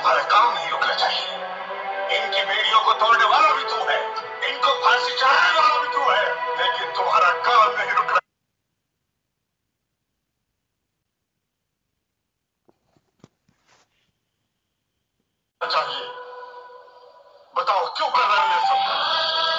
तुम्हारा काम नहीं रुकना चाहिए। इनकी बेड़ियों को तोड़ने वाला भी तू है, इनको फांसी चढ़ाने वाला भी तू है, लेकिन तुम्हारा काम नहीं रुकना चाहिए। बताओ क्यों कर रहे हो ये सब?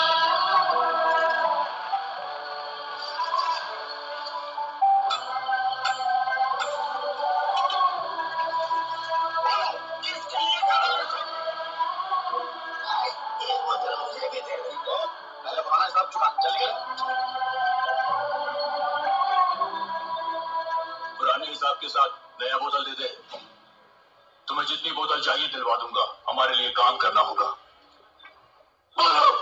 पुराने हिसाब के साथ नया बोतल दे दे। तुम्हें जितनी बोतल चाहिए दिलवा दूंगा। हमारे लिए काम करना होगा। बोलो।